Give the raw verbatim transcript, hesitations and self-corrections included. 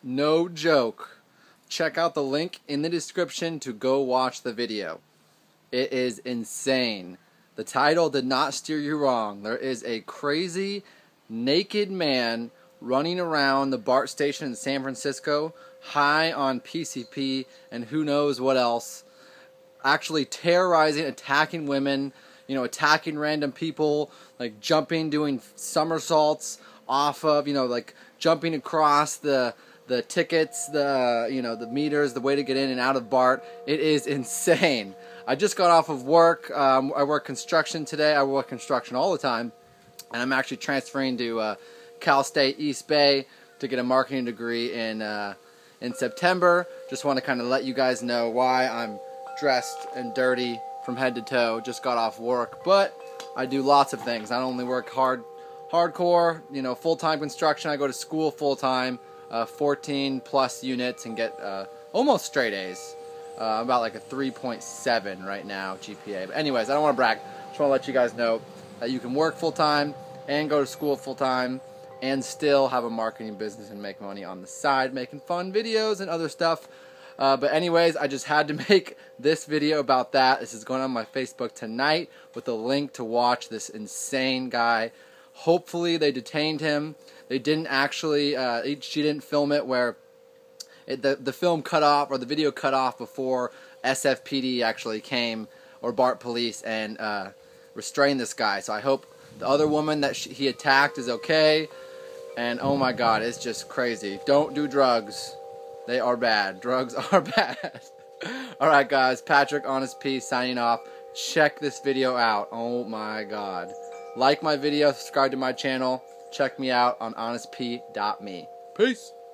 No joke. Check out the link in the description to go watch the video. It is insane. The title did not steer you wrong. There is a crazy, naked man running around the BART station in San Francisco, high on P C P and who knows what else, actually terrorizing, attacking women, you know, attacking random people, like jumping, doing somersaults off of, you know, like jumping across the the tickets, the, you know, the meters, the way to get in and out of BART. It is insane. I just got off of work. Um, I work construction today. I work construction all the time, and I'm actually transferring to uh, Cal State East Bay to get a marketing degree in uh, in September. Just want to kind of let you guys know why I'm dressed and dirty from head to toe. Just got off work, but I do lots of things. I not only work hard, hardcore, you know, full-time construction. I go to school full-time, uh, fourteen plus units, and get uh, almost straight A's. Uh, about like a three point seven right now G P A. But anyways, I don't want to brag. Just want to let you guys know that you can work full-time and go to school full-time and still have a marketing business and make money on the side, making fun videos and other stuff. Uh, but anyways, I just had to make this video about that. This is going on my Facebook tonight with a link to watch this insane guy. Hopefully they detained him. They didn't actually, uh, she didn't film it where it, the, the film cut off, or the video cut off before S F P D actually came, or BART police, and uh, restrained this guy. So I hope the other woman that she, he attacked is okay. And oh my God, it's just crazy. Don't do drugs. They are bad. Drugs are bad. Alright guys, Patrick Honest P signing off. Check this video out. Oh my God. Like my video, subscribe to my channel. Check me out on honest p dot me. Peace.